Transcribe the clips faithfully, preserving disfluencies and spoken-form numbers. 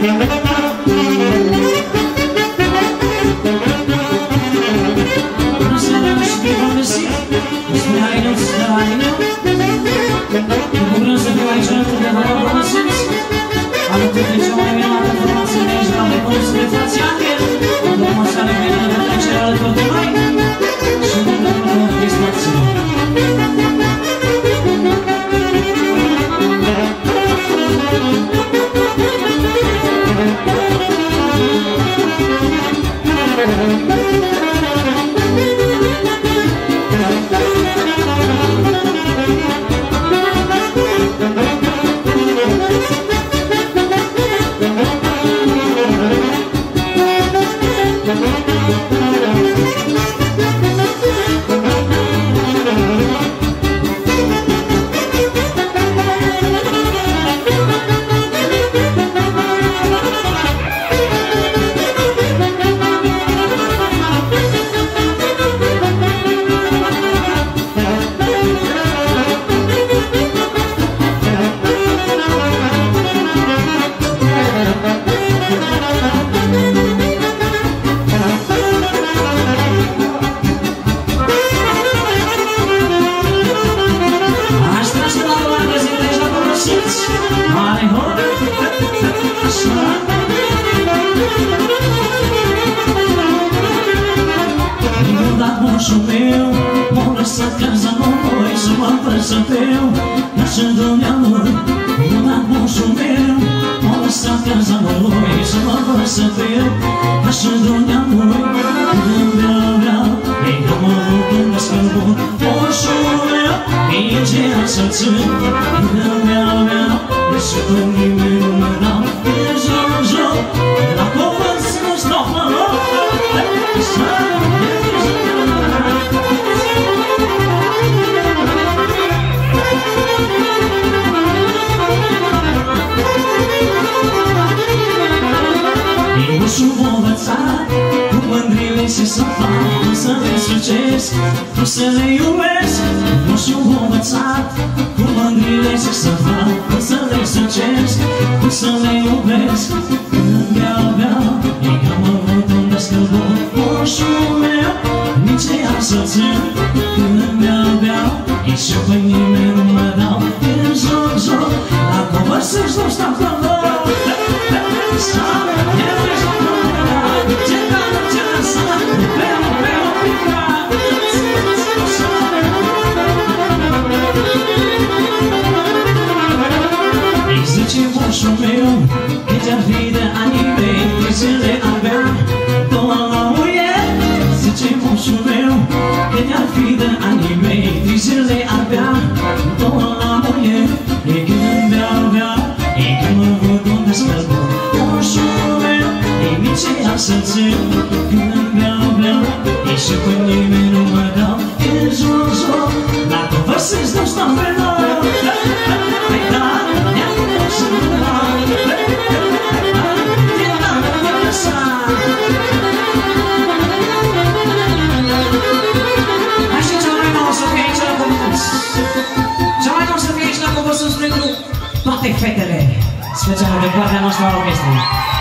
Special de partea noastră a orchestrei.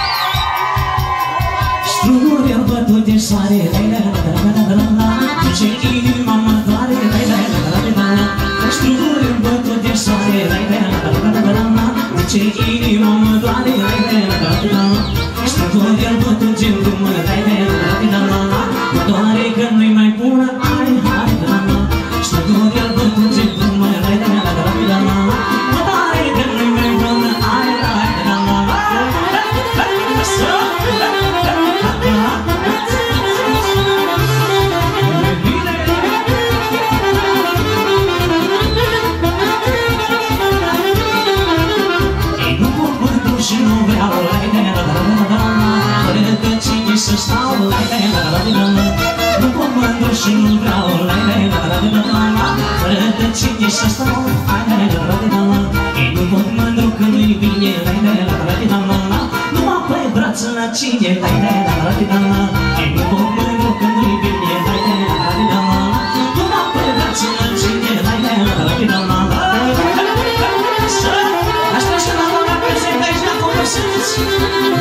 Struguri albături de soare, ce inima mă doare, struguri albături de soare, ce inima mă doare, struguri albături de lumă, mă doare că nu-i mai bună, hai, hai, struguri albături de lumă, mă doare că nu-i mai bună, hai, hai, și nu vreau să stau nu pot mândru și nu vreau fără de cine să stau nu pot mândru că nu-i bine nu mă pui brață la cine nu pot mândru că nu-i bine nu mă pui brață la cine Asta și la doamna prezent aici la conversați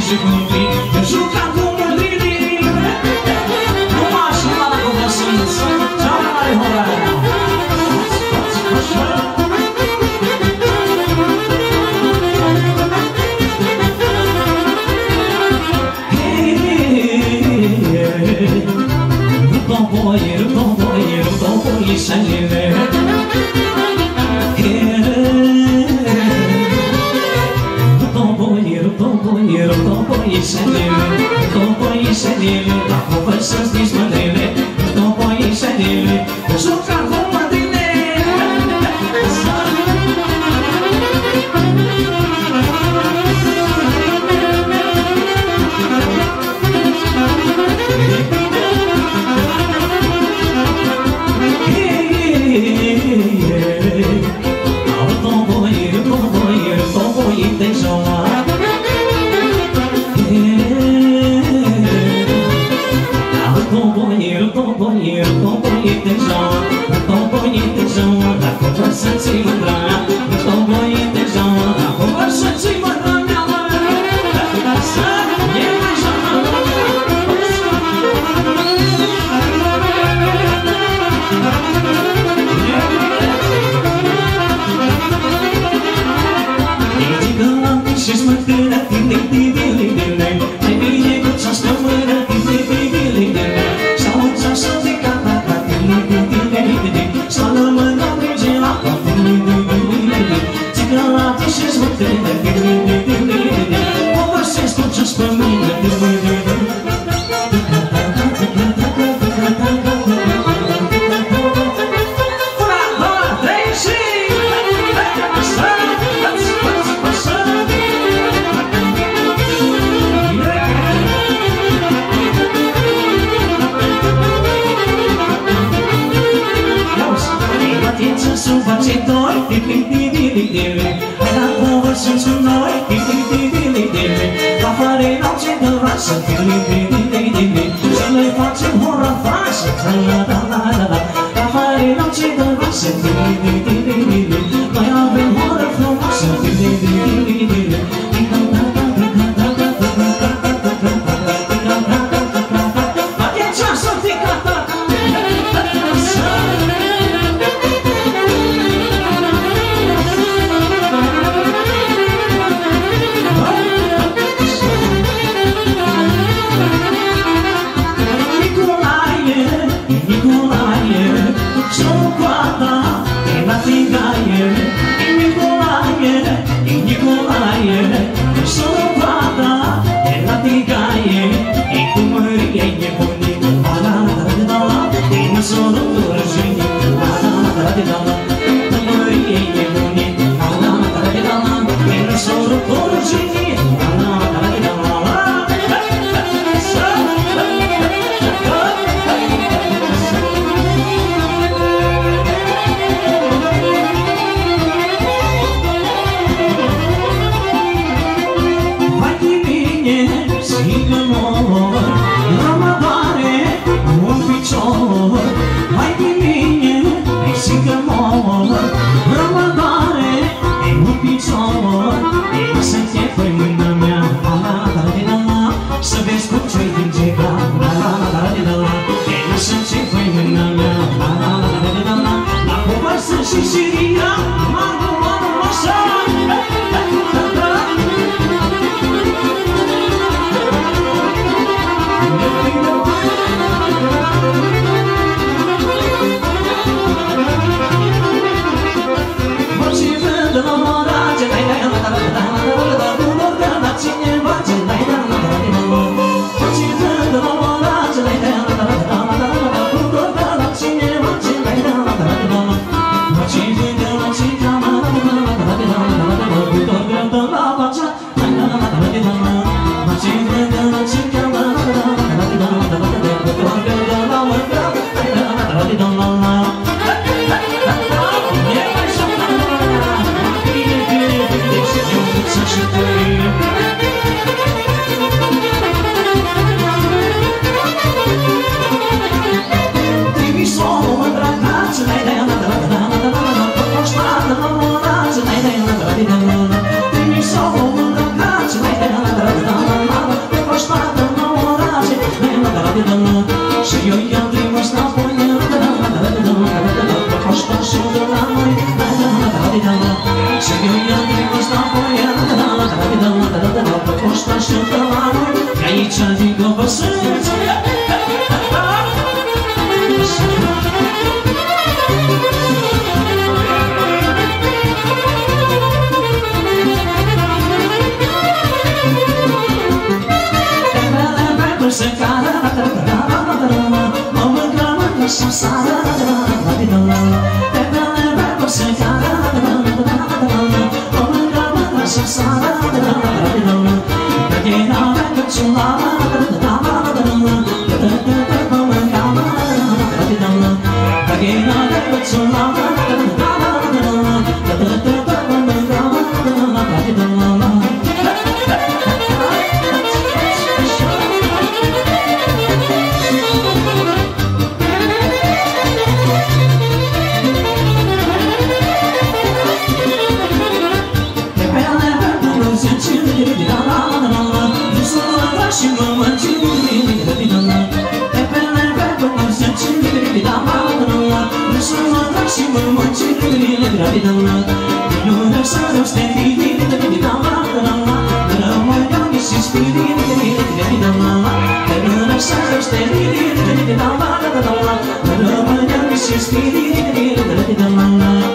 și copii, juca cu mândrini. Nu mașina la cum sunt, sunt cea mai mare horare. Rutoboy, rutoboy, rutoboy, șalile. Rutoboy, rutoboy, rutoboy, șalile. Rutoboy, șalile, acum vă să-ți nici mândrile. Rutoboy, șalile, juca cu mândrile. Cine Și eu i-am trimis înapoi. Costa și de la noi. Și eu i-am trimis înapoi. Costa și de la noi. Că aici adică vă sunt. Se cara la la la la la la, mă mâncămă că s-o sară la la la la la, pe bele bebe se cara la la la la la, mă mâncămă că s-o sară la la la la la, pe tine avem că-ți-o la la la la la la la, pe tine mă mâncămă la la la la la, pe tine avem că-ți-o la la la la la la, pe tine mă mâncămă la la la la la. Și mă măcini, pe pele pe până se cini, la mână, nu să mă trag și mă măcini, gravidă-mă, nu ne să răsteni, la mână, rămâneam și spiri, gravidă-mă, nu ne să răsteni, la mână, rămâneam și spiri, gravidă-mă.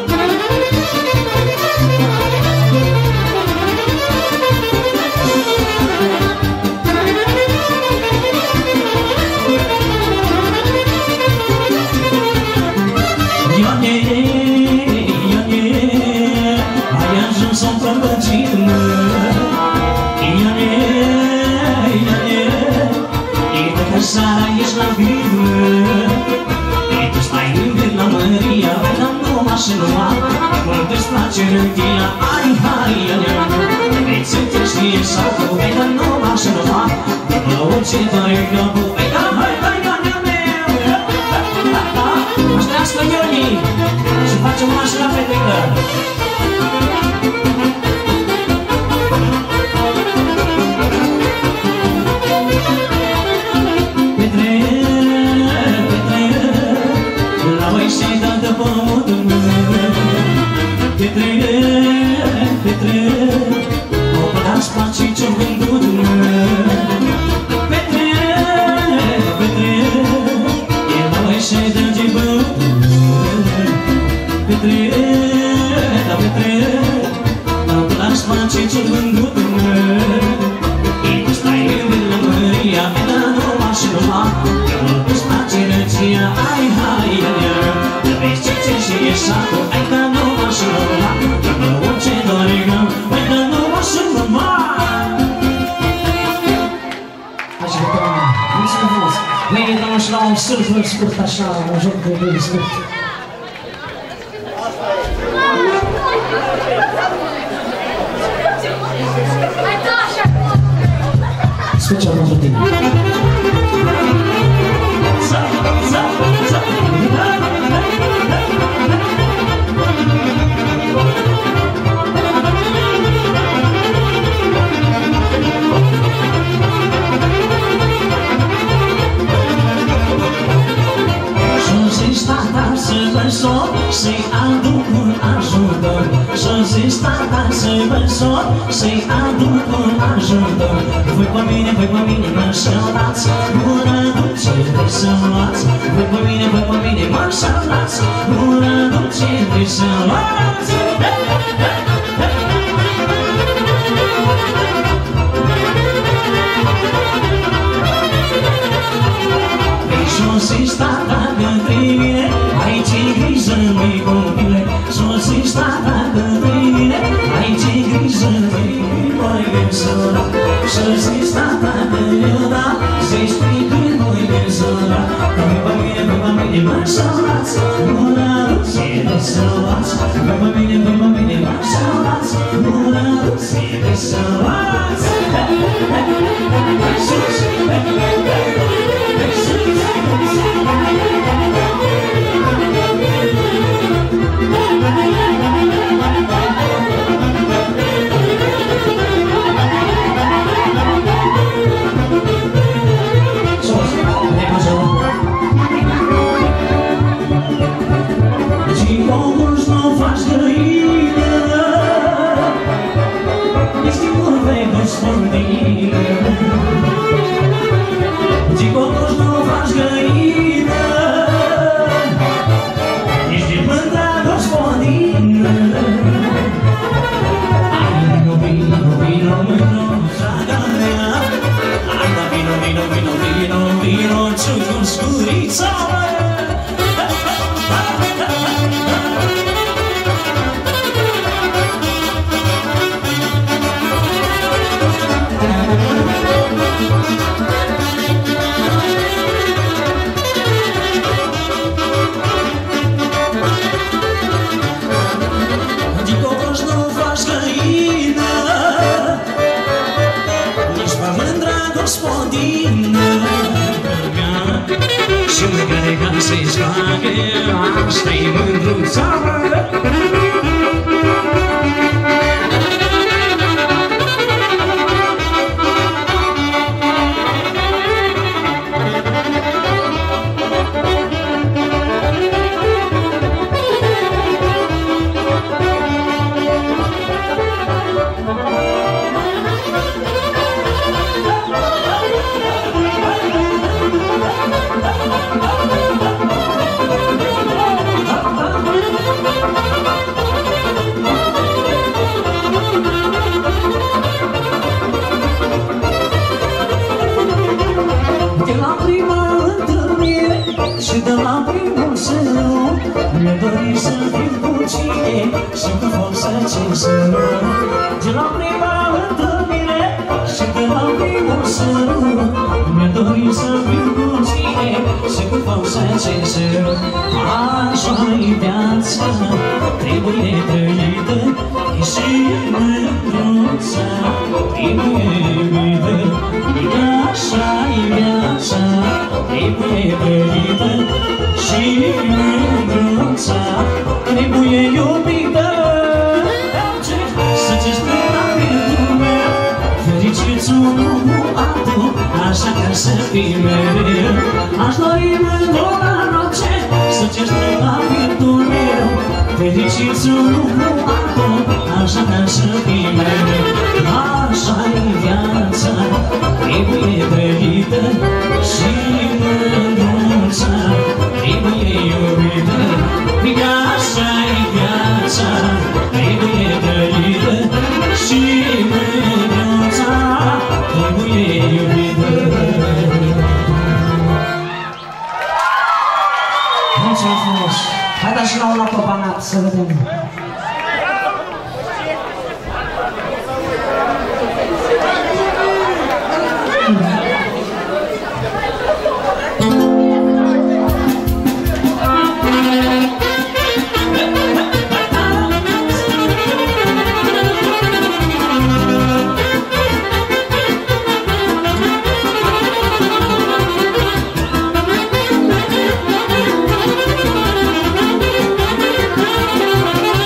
Sara, ești la vidă E tu stai gândit la Maria Vedem numai și numai Mult-ți place rânghia Ai, hai, ia-ia Vei ți-te știe satul Vedem numai și numai La orice dai capul Vei da, hai, hai, ia-ia meu Aștească Ioni Și facem una și la fetică Surful scurt așa, un joc de bine scurt. Special pentru tine. Să-i aduc un ajutor Și-o zis tata să-i văzor Să-i aduc un ajutor Voi pe mine, voi pe mine mă șălați Gură dulce vrei să-mi luați Voi pe mine, voi pe mine mă șălați Gură dulce vrei să-mi luați Și-o zis tata către mine Ai ce grijă, măi copile Și-o zis tata către mine Ai ce grijă, măi măi gânsăra Și-o zis tata că eu da Să-i spui când măi gânsăra Că voi pe mine, voi pe mine mă șălați Gura dulce de să luați Voi pe mine, voi pe mine mă șălați Gura dulce de să luați Sus, se joacă, asta-i mândruța. Și cu forță ce sărut de la prima întâlnire și de la primul sărut mi-a dorit să fiu cu tine și cu forță ce sărut. Așa-i viața, trebuie trăită și mândruța trebuie iubită. Așa-i viața, trebuie trăită și mândruța trebuie iubită. Să-ți spun la gândul meu, fericiți unul cu altul, așa ca să fii mereu. Aș dori mândru la noce, să-ți spun la gândul meu, fericiți unul cu altul, așa ca să fii mereu. Așa-i viața, trebuie trăită și mândruța trebuie iubită. Așa-i viața, trebuie trăită și mândruța trebuie iubită. Mulțumim frumos! Haideți și la una pe banat să vedem! Thank you.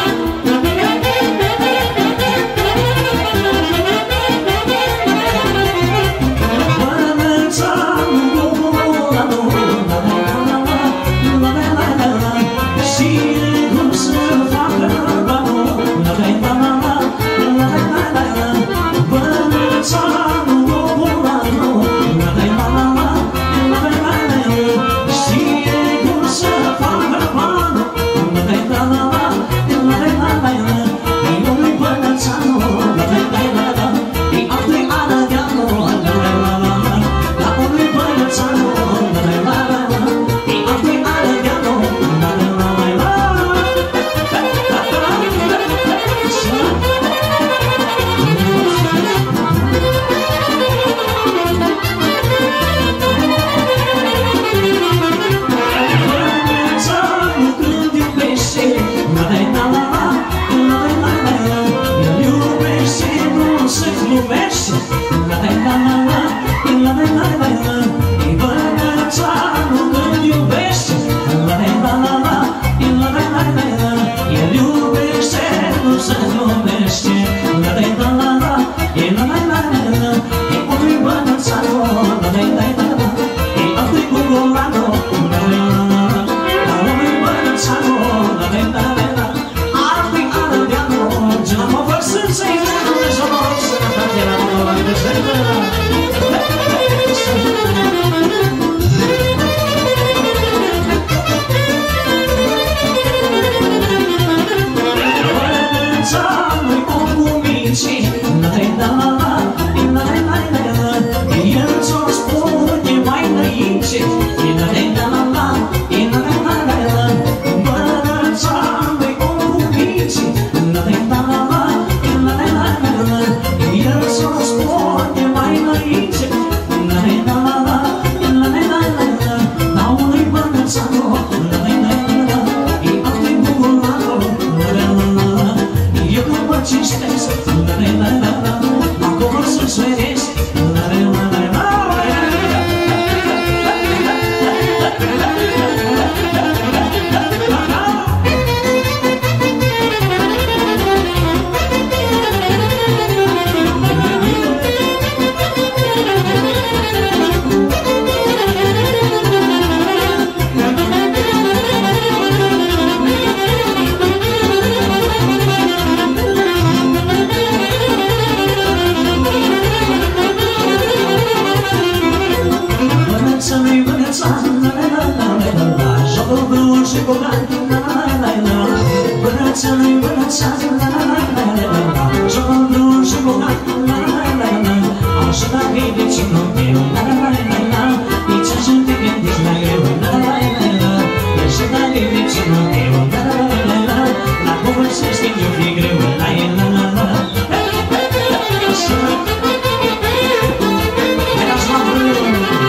viața, la la la la la la. Joc brun și bogat, la la la la. Bănățanu-i bănățanu, la la la la la la. Joc brun și bogat, la la la la. Așa dacă-i vecinul meu, la la la la la. Nici așa te gândești la greu, la la la la. Așa dacă-i vecinul meu, la la la la. La cuvânt să știi ce-o fi greu, la la la la. Așa. Hai dați la brun.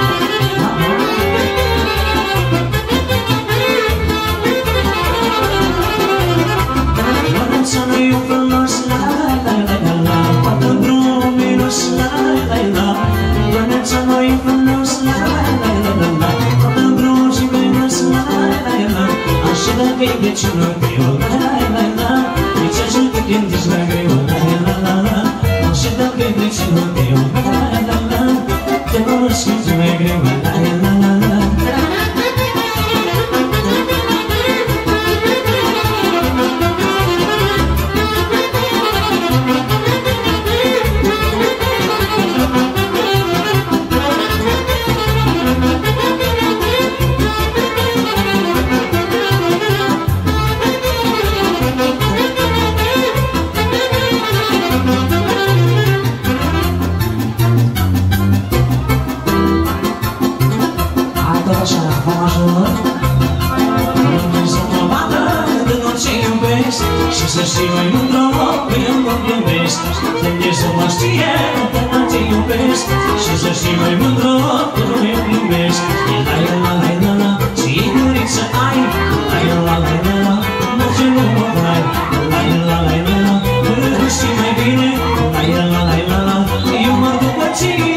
Bănățanu-i un frumos, la la la la la. Poate brun minus, la la la la. Bănățanu-i un frumos, la la la la la. Poate brun și minus, la la la la. Așa dacă-i vecinul meu, la la la la. Nici așa te gândești la greu, la la la la. Așa dacă-i vecinul meu, la la la la. Te vor simți mai greu, la la la la. Și să știi mai mândru că eu mă iubesc. Trebuie să mă știe că te iubesc. Și să știi mai mândru că eu iubesc. La la la la la, și iguriță ai. La la la la la, nu ce nu mă dai. La la la la la, nu știi mai bine. La la la la la, eu mă duc pe tine.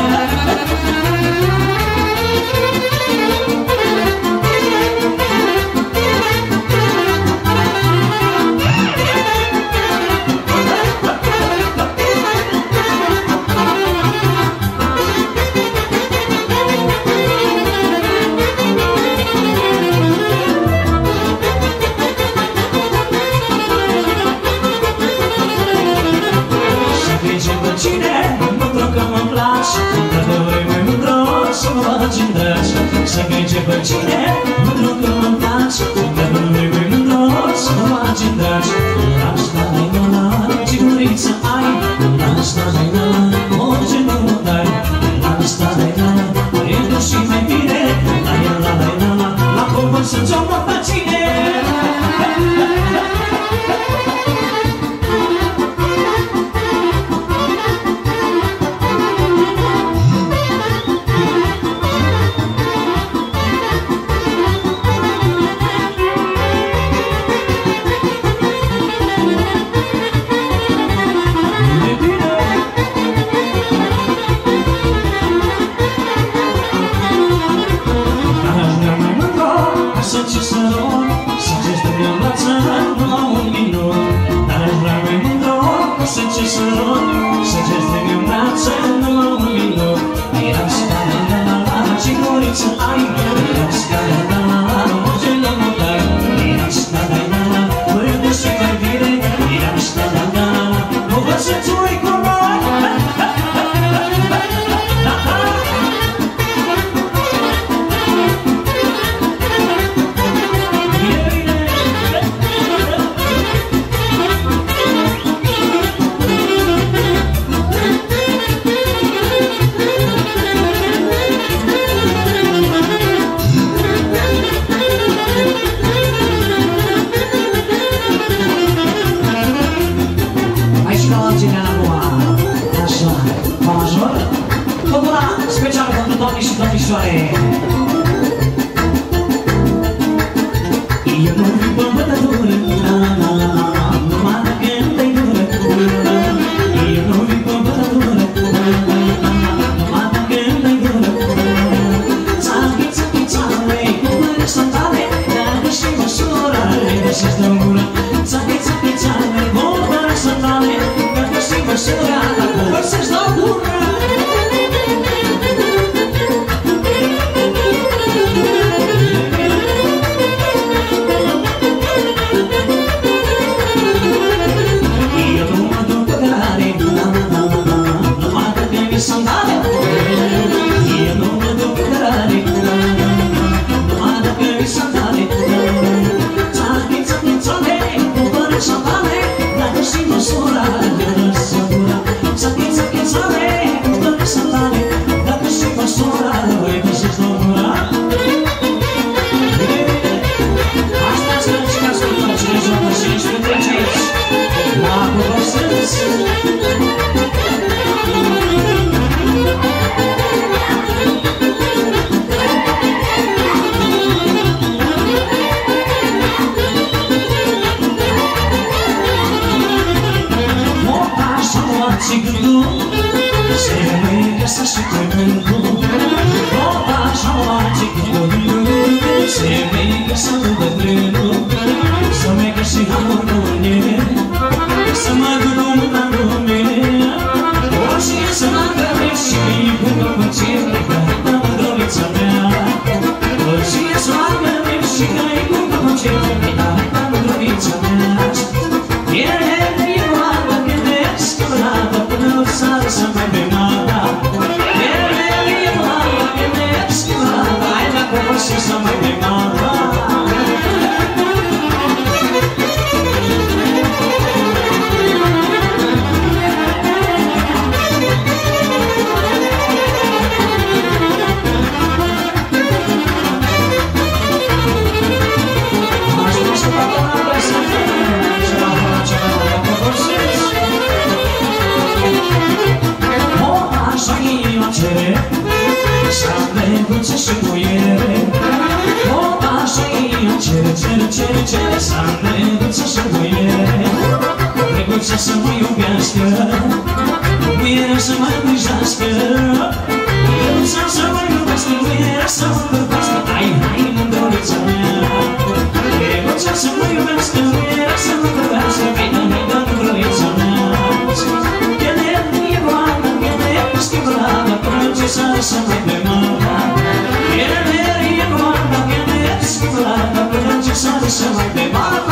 Să gânge pe cine, mândru că mă place. Că nu vrei mai mândru să mă faci în dragi. La la la la, ce guriță ai. La la la la, orice nu mă dai. La la la la, ești și mai bine. La la la la la, la cuvânt să-ți o mă pe cine. Sandale, io non vedo più cântând tot așa o face cântând se vede să nu bătrânul să mecă și amor cu mine să mă duc mâna în lume o și să mă găbești și până cu cine că mândrulița mea o și să mă găbești și că-i până cu cine că mândrulița mea ele e luată gândesc cândată până o sară să mai bemata ele e luată gândesc cândată hai dacă o și să mai bemata și muiere tot așa eu cere, cere, cere, cere să-mi neguță și muiere neguță să mă iubească muiere să mă îngrijească neguță să mă iubească muiere să mă îngrijească hai, hai, mândrulița mea neguță să mă iubească muiere să mă îngrijească hai, hai, hai, mândrulița mea ele e roată, ele e schimbrată până ce să să mai demara ele e roată, ele e schimbrată până ce să să mai demara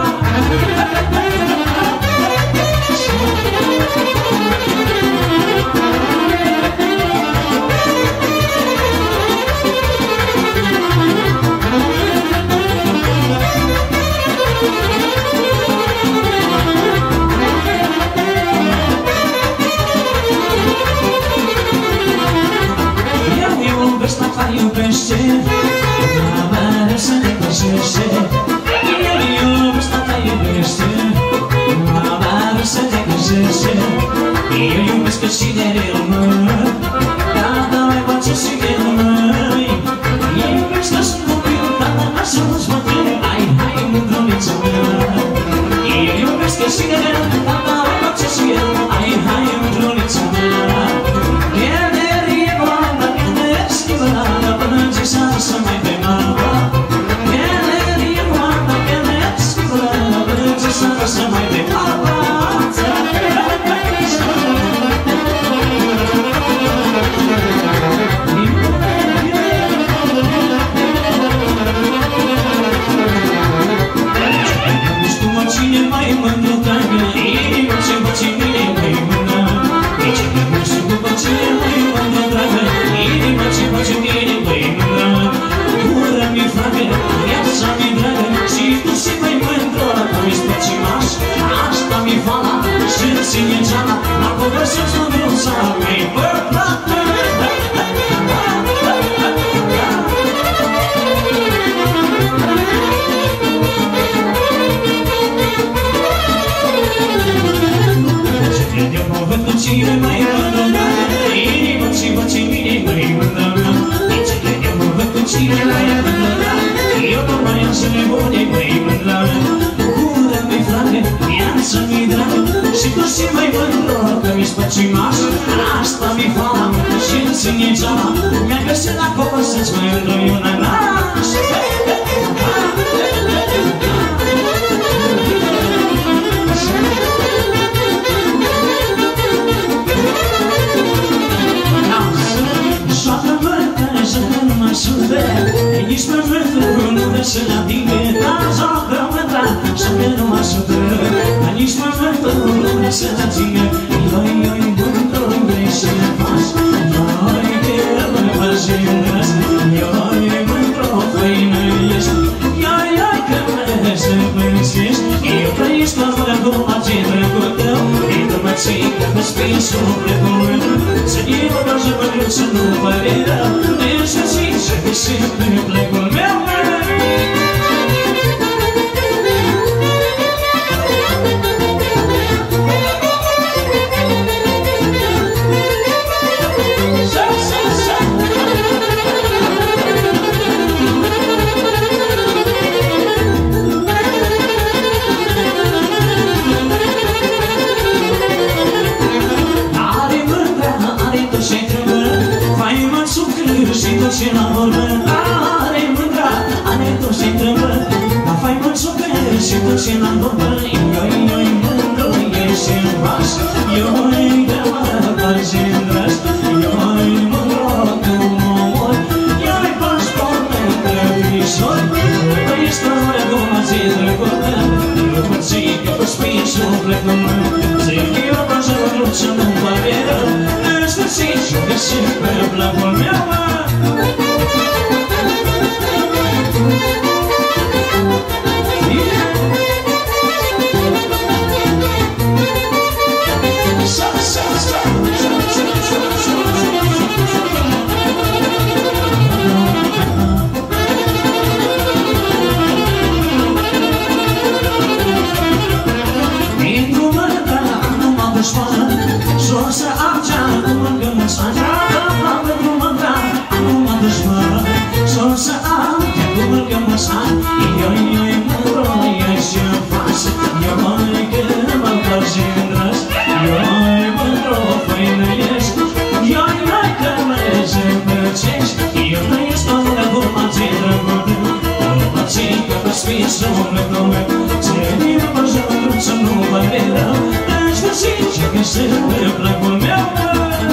iubește, la mare să ne găsește eu iubesc, tata iubește, la mare să ne găsește eu iubesc că și de el măi tata mai face și de el măi eu iubesc că sunt copil, tata mea să nu-ți bătrâne hai, hai, mândrulița mea eu iubesc că și de el, tata mai face și el hai, hai, mândrulița mea să mai demara ele e roată, ele e schimbrată până ce să să mai demara nu știu mă cine mai mândru dragă inima ce mă ce mine mai mână nici nu știu după cine mai mândru dragă inima ce mă ce mine mai mână mi frate, viața mi dragă și tu și mai mândră mi spăcimaș, asta mi fala și ține geana la povășești la viața mi bărplată ce crede o povăd cu cine mai mândră inima ce vă ce mine mai mândră ce crede o povăd cu cine mai mândră eu nu mai am să nebune mai mândră bucură-mi frate, viața-mi dragă și tu și mai mândră că mi spăcimaș asta mi fala și-mi ține geama mi-a găsit la copă să-ți mai mândră una naș nici mă mândră cu numără să la tine dar joacă mândra și că nu mă ajută nici mă mândră cu numără să la tine ioi, ioi, mândră și ne faci ioi, că mă văjinăs ioi, mândră făină ești ioi, ioi, că mă zăpânsești eu trăiesc la mână cu ce drăgul tău intră-mă ții că mă spui sufletul meu să eu vreau să mă duc să nu pare rău ești și să te simt în plecul meu Are mândrea, are tot ce-i trebuie și la vorbă, are mândra, are tot ce-i trăbă. Dar fai măciucă și tot ce la vorbă, ioi, ioi, mândru, ești în vaș. Ioi, de mă faci în drăș, ioi, mândru, că mă mor. Ioi, faci portă între fișori, că ești fără goma zi drăgotă. După ce că pe spii suflet în mână, zic că eu faci o luce, nu-mi pare rău. În sfârșit și-o găsit pe placul meu, mă. Să am ceară cu încă măsarea, am pentru mândra, nu mă dușmără. Să am ceară cu încă măsarea, ioi, ioi, mândru, ești în față. Ioi, când mă faci în drăs, ioi, mândru, făină ești. Ioi, ioi, că mergi împărcești, ioi, ești tot de gurma ți drăgută. După ce că pe spii sufletul meu, ți-e mă jur să nu pare rău. În sfârșit și găsit pe placul meu, mă.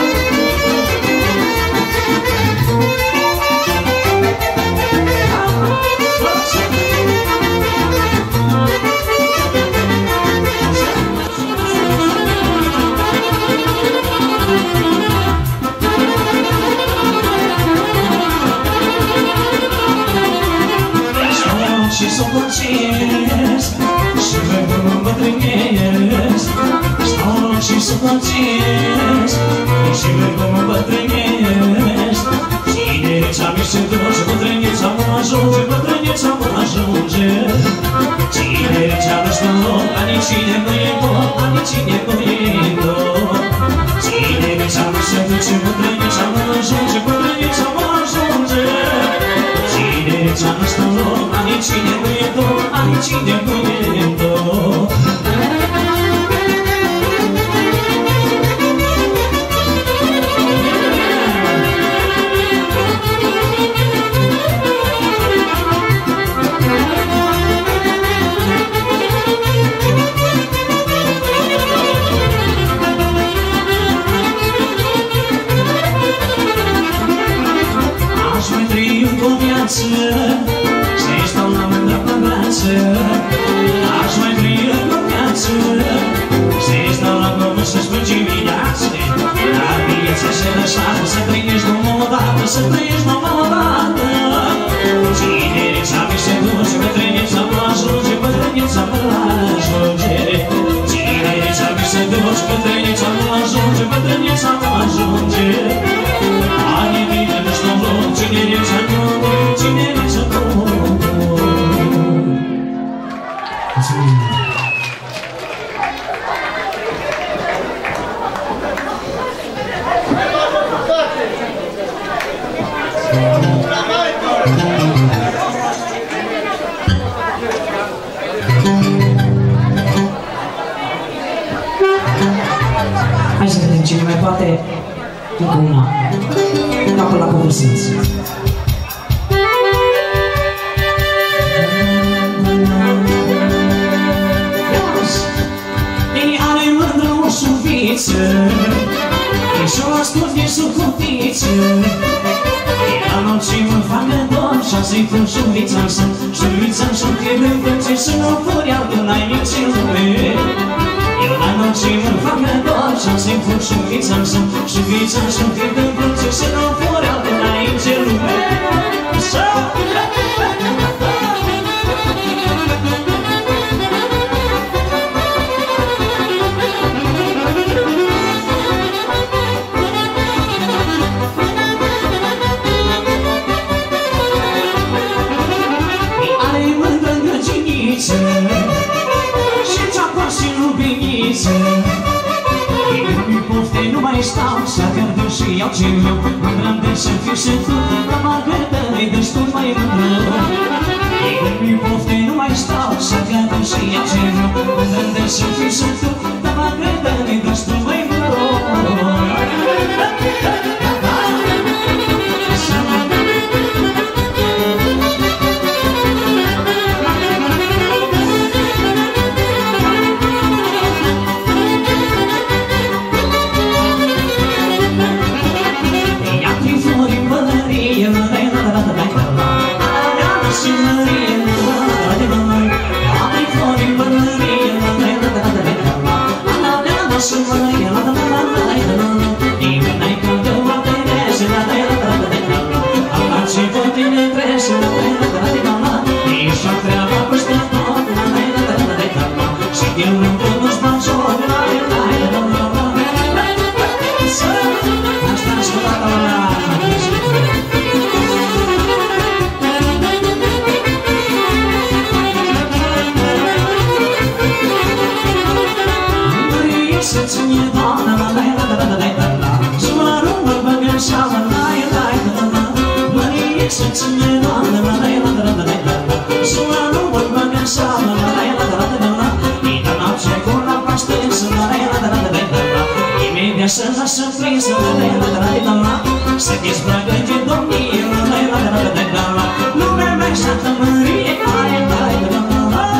Și s-o conținesc, și văd că mă îmbătrânesc. Stau și s-o conținesc, și văd că mă îmbătrânesc. Tinereța mi se duce, bătrâneța mă ajunge, bătrâneța mă ajunge. Tinereța nu-și dă loc, a nicine nu e tot, a nicine nu e tot. Tinereța mi se duce, bătrâneța mă ajunge, bătrâneța mă ajunge. Tinereța nu-și dă loc, a nicine nu e tot, a nicine nu e tot. Să-i stau la mândră pe brață, aș mai trăi în viață. Să-i stau la gomă să spângi viață. Dar viața se lăsată, să trăiești numai odată, să trăiești numai odată. Tinereța mi se duce, bătrâneța mă ajunge, bătrâneța mă ajunge. Tinereța mi se duce, bătrâneța mă ajunge, bătrâneța mă ajunge. Anii bine nu-și dau loc, tinereța nu, tinereța nu. Hai să vedem cine mai poate. Încă una. Capul la cuvârșinți. Ei are mândră o șuviță, ei și-o ascunde sub cutiță. Ei la noci mă facă dor și-a să-i pun șuvița în sân. Șuvița în sân că îmi place să nu fureau de la nici lume. Eu la noci mă facă dor și-a să-i pun șuvița în sân. Șuvița în sân că îmi place să nu fureau de la nici lume. Și ceapa și lubiniță. Ei nu-mi pofte, nu mai stau, să gândă și iau ce eu. Mândră-mi de să fiu și tu, dar mă gândă-i destul mai mândră. Ei nu-mi pofte, nu mai stau, să gândă și iau ce eu. Mândră-mi de să fiu și tu, dar mă gândă-i destul mai mândră. să ține la la la la la la la la la Sula nu văd băgă așa la la la la la la la Ina la ce cu la paște să la la la la la la la Imediat să lasă frisă la la la la la la Să dezbracă de domnie la la la la la la la Lumea mea șată mărie ai la la la la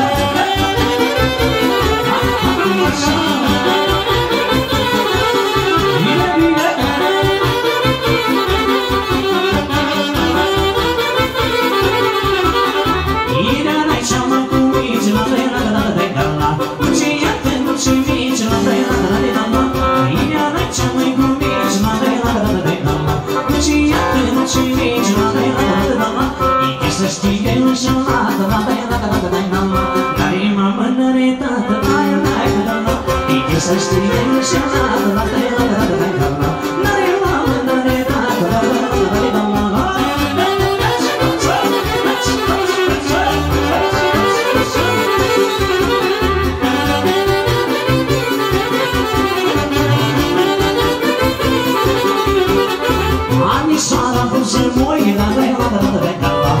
Să știi că e înșelată, la la la la la la la N-are mamă, n-are tată, aia n-ai la la Să știi că e înșelată, la la la la la la la N-are mamă, n-are tată, la la la la la la la Anișoara vârșă moi, la la la la la la la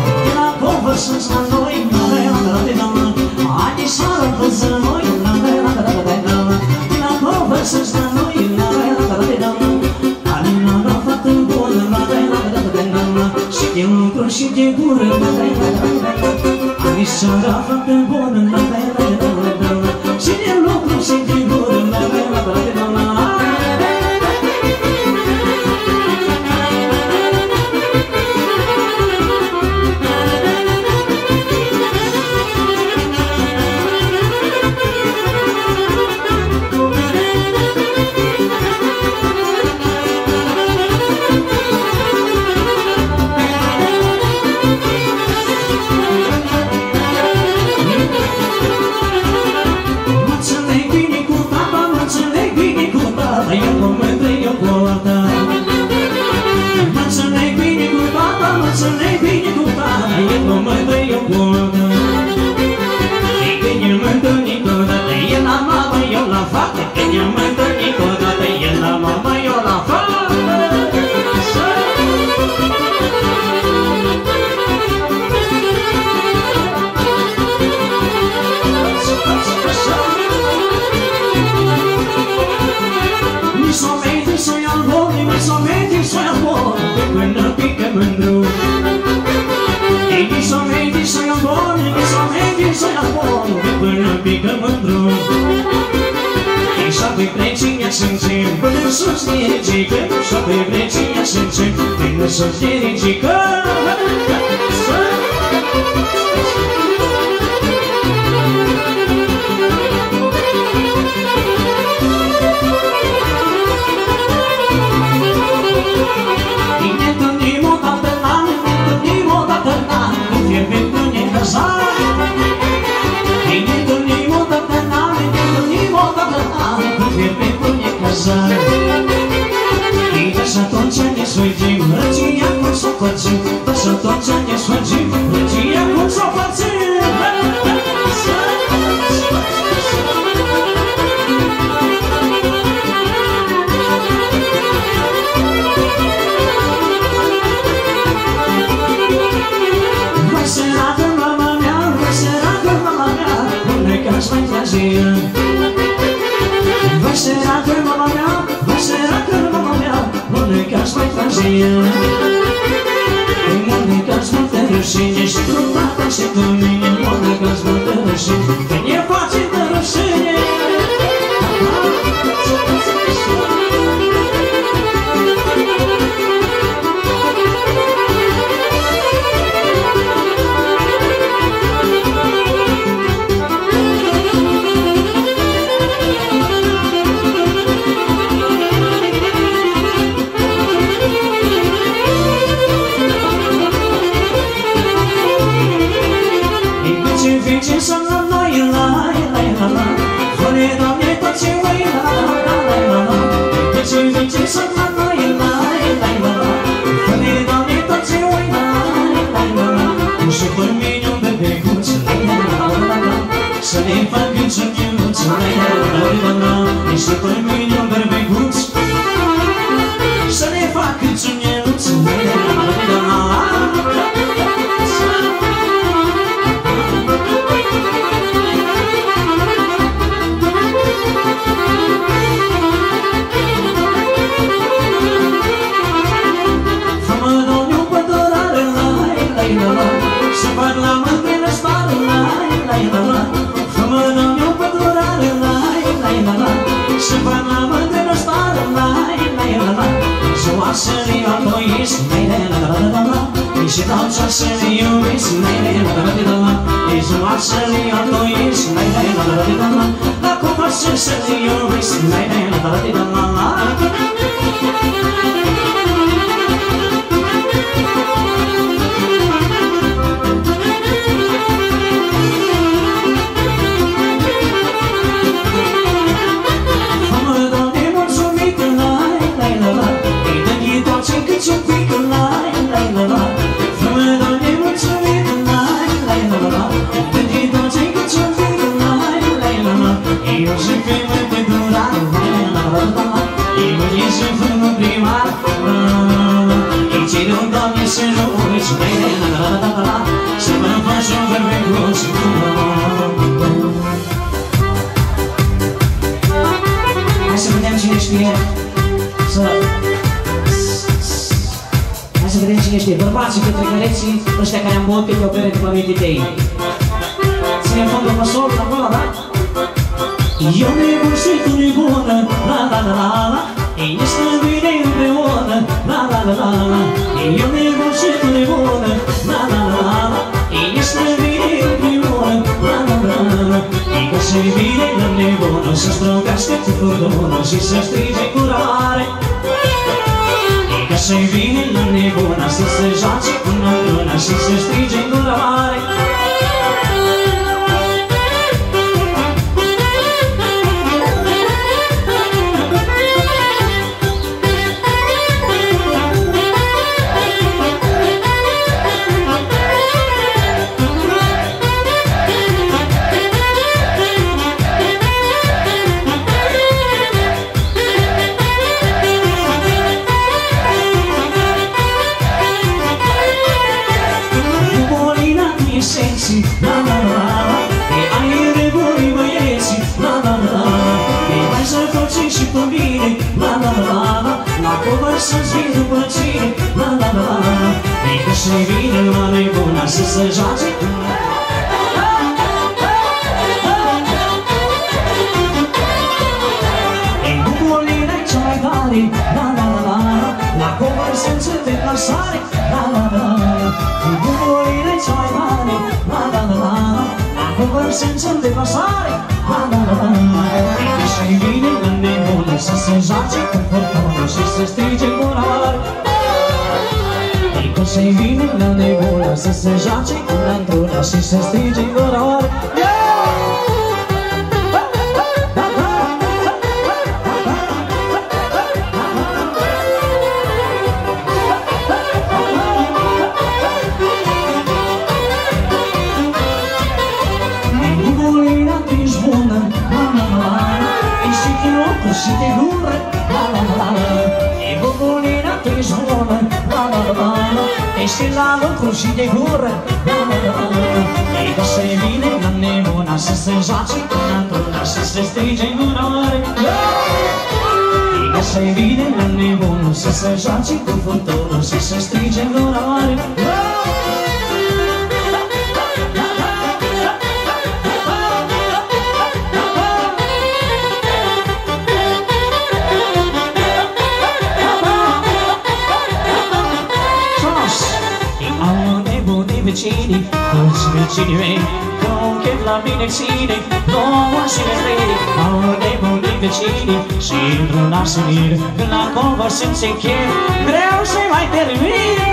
Să-ți la noi, la la la la la la Anișoară văză noi, la la la la la la la La povă să-ți la noi, la la la la la la Alina la fată bună, la la la la la la la Și de lucru și de gură, la la la la la la Anișoară fată bună, la la la la la la Și de lucru și de gură, la la la la la la Să la noi, la altă ești, la-la-la-la-la. Ești altă să-l iubești, la-la-la-la-la. Ești altă să-l altă ești, la-la-la-la-la. Dacă faci să-l iubești, la-la-la-la-la. Hai să vedem cine știe să... Hai să vedem cine știe, bărbații către căreții, ăștia care am băut câte o bere după mititei. Ținem fondul pe sol, acolo, da? Eu nebun și tu nebună, la la la la la. Ei ne stă bine împreună, la la la la la. Eu nebun și tu nebună, la la la la la. Ei ne stă bine împreună, la la la la la. Ei că se-i bine la nebună, să străgească cu furdună și să strige cu răbdare. Ei că se-i bine la nebună, să se joace cu nădună și să strige cu răbdare. La la la la, e aire buni băieți, la la la la. E hai să facem și pe mine, la la la la. La cover să-ți vin după cine, la la la la. E că se vine la nebuna să se joace. E bucurile cea mai tare, la la la la. La cover să-ți deplasare, la la la la. E bucurile cea mai tare, la la la la. Acum senza deplasare, la la la la. E că se vine la nebună să se joace cu fortună și să strige în gurare. E că se vine la nebună să se joace cu nădună și să strige în gurare. Și te gură, la la la la. E buculina, tu ești bună, la la la la. Ești la lucru și te gură, la la la la. E că se vine la nebuna să se joace cu nădună și să strige în gurare. E că se vine la nebuna să se joace cu furtună și să strige în gurare. Vecinii, toți vecinii mei, conchet la mine ține, nouă și le trei. Au nebunit vecinii și într-un arsenir, când la cover se încheie, greu se mai termină.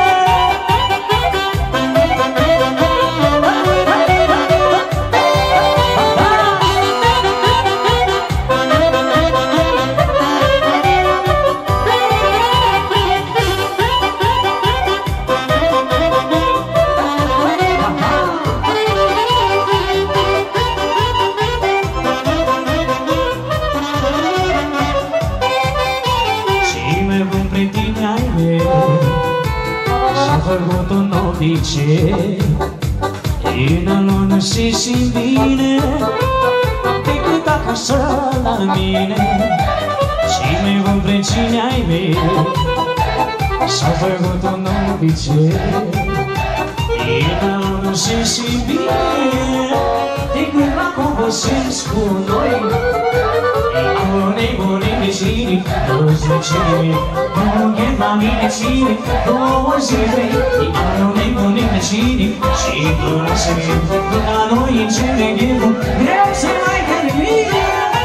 făcut un obicei. În lună și simt bine decât acasă la mine. Și mai bun precine ai mei s-au făcut un obicei. În lună și simt bine decât la convăsesc cu noi. Cu nebunii cine, douăzeci cine, nu chem la mine cine, douăzeci trei, anul nebunim de cine, și până se la noi în cele greu, greu să mai termine.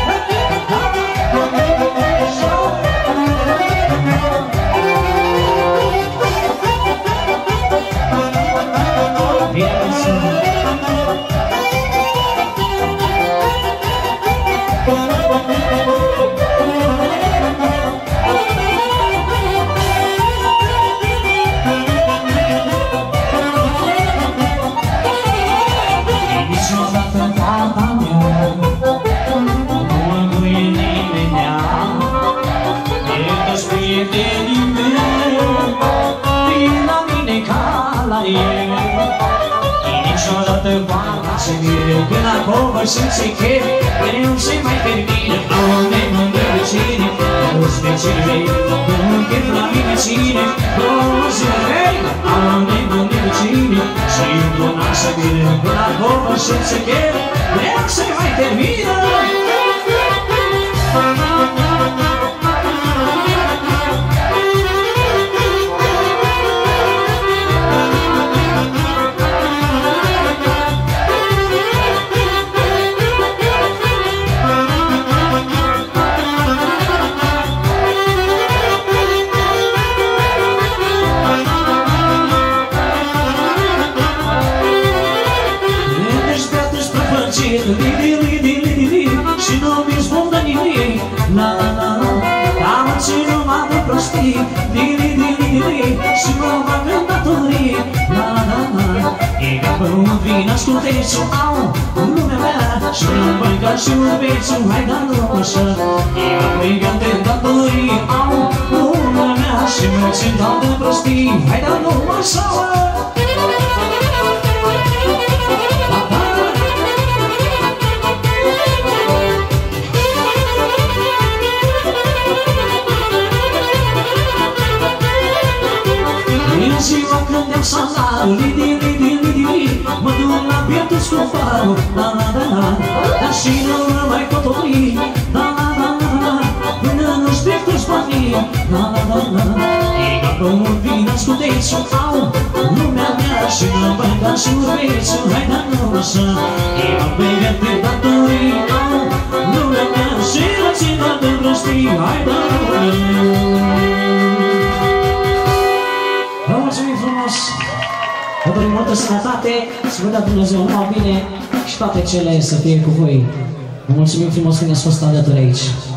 Când acolo sunt ce chef, greu se mai termină. Au nemândră de cine, douăzeci de cine, nu chef la mine cine, douăzeci de trei. Au nemândră de cine, și într-un an să vină. Când acolo sunt ce chef, greu se mai termină. Și nu mi spun nimic, la la la la, am ținut m-am de prostii, dili dili dili, și nu m-am îndatorit, la la la la. E ca pe un vin ascultețu, au, lumea mea, și un băncat și un bețu, hai da nu așa. E ca pe un de îndatorit, au, lumea mea, și mă țin doar de prostii, hai da nu așa. Ziua când am salarul, lidi, lidi, lidi, lidi, mă duc la pieptul scofarul, la la la la, dar și nu mă mai pot opri, la la la la la, până nu-și pieptul-și banii, la la la la. E ca pe un vin ascultețu, au, lumea mea, și mă băncat și urbețu, hai da nu așa. E ca pe gând de datorii, au, lumea mea, și mă țin doar de prostii, hai da nu așa. Vă mulțumim frumos! Vă dorim multă sănătate, să vă dea Dumnezeu numai bine și toate cele să fie cu voi. Vă mulțumim frumos că ne-ați fost alături aici.